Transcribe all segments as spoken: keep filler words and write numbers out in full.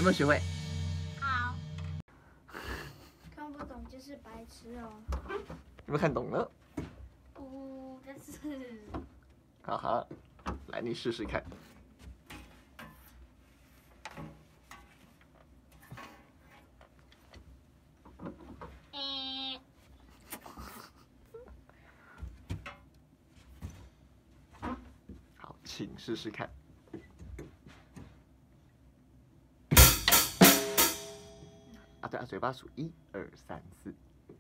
没有学会？ 好。看不懂就是白痴哦。 有没有看懂呢？ 不，但是。 哈哈，来你试试看。 嗯。 好，请试试看。啊，对啊，嘴巴数一二三四。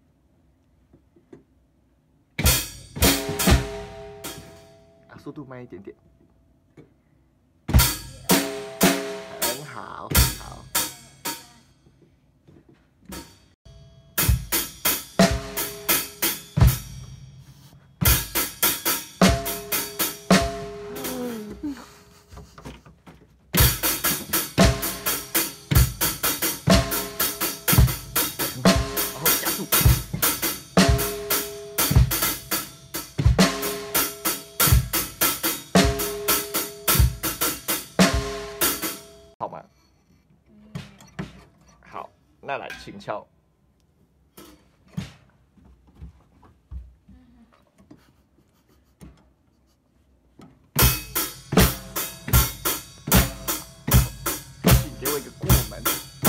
啊，速度慢一点点。很好，很好。然后加速。好吗？好，那来，请敲。请给我一个过门。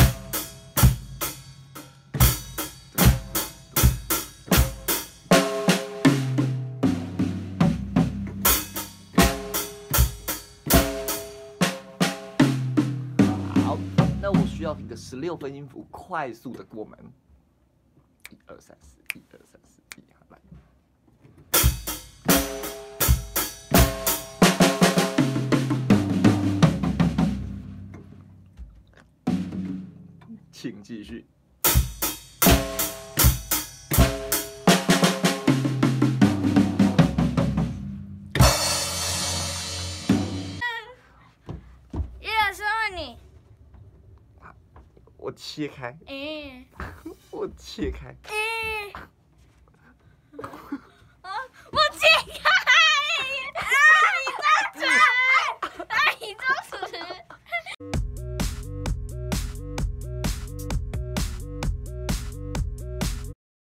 好，那我需要一个十六分音符，快速的过门。一二三四，一二三四，一，好来。请继续。 叶老师问你。 我切开， 嗯。 我切开。 嗯。